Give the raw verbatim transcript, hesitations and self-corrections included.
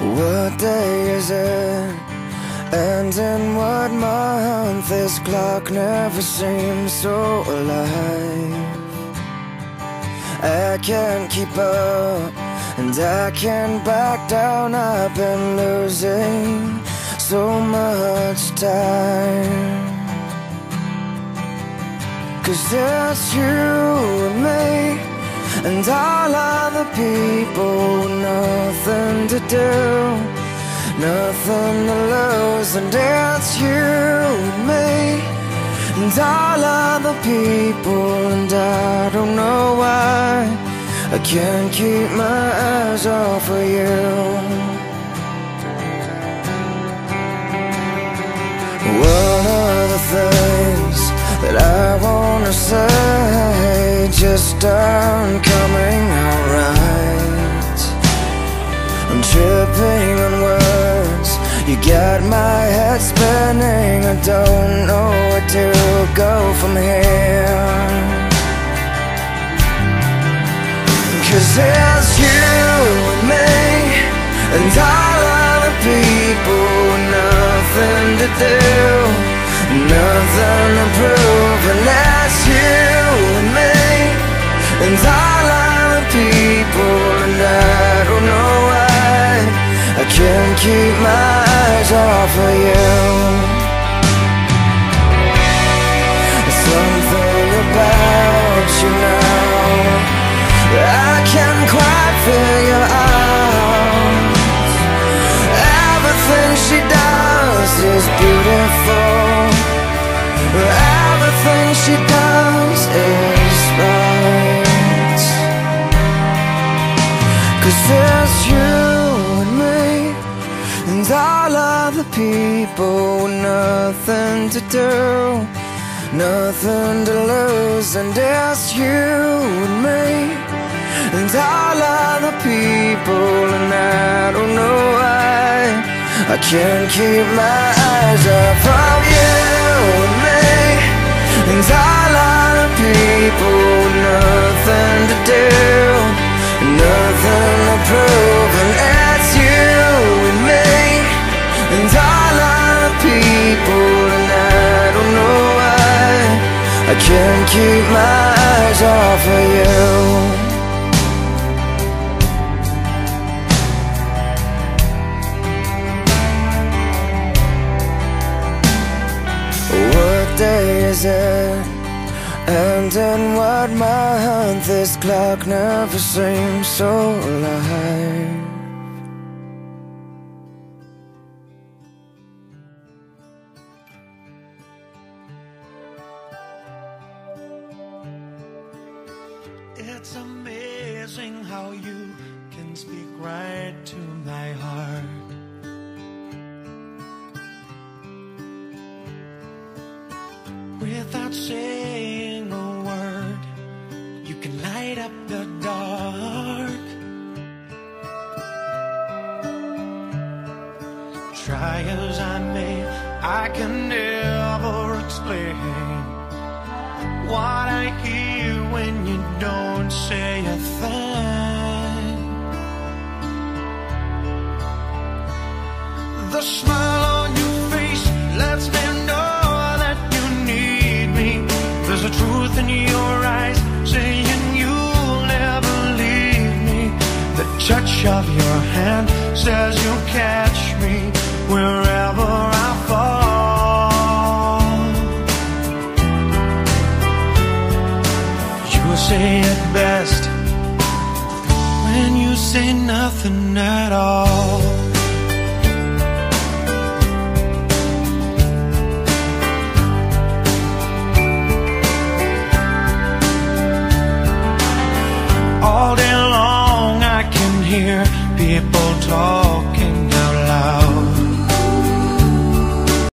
What day is it? And in what month? This clock never seems so alive. I can't keep up, and I can't back down. I've been losing so much time. 'Cause it's you and me, and all other people with nothing to do, nothing to lose. And it's you and me, and all other people. And I don't know why I can't keep my eyes off of you. One of the things that I wanna say just aren't coming out right. I'm tripping on words, you got my head spinning. I don't know where to go from here. 'Cause it's you and me, and all other people with nothing to do, nothing to prove. And that's you and me, and all other people. And I don't know why I can't keep my eyes off of you. Something about you now I can't quite figure out. Everything she does is beautiful, everything she does is right. 'Cause there's you and me, and all other people with nothing to do, nothing to lose. And it's you and me, and all other people. And I don't know why I can't keep my eyes off of you and me, and all other people. Nothing to do, nothing to prove. And it's you and me, and all other people. And I don't know why I can't keep my eyes off of you. What day is it? And in what month? This clock never seems so alive. It's amazing how you can speak right to my heart. Without saying a word, you can light up the dark. Try as I may, I can never explain what I hear when you don't say a thing. The smile on your face lets me know that you need me. There's a truth in your eyes saying you'll never leave me. The touch of your hand says you'll catch me wherever I fall. You say it best when you say nothing at all.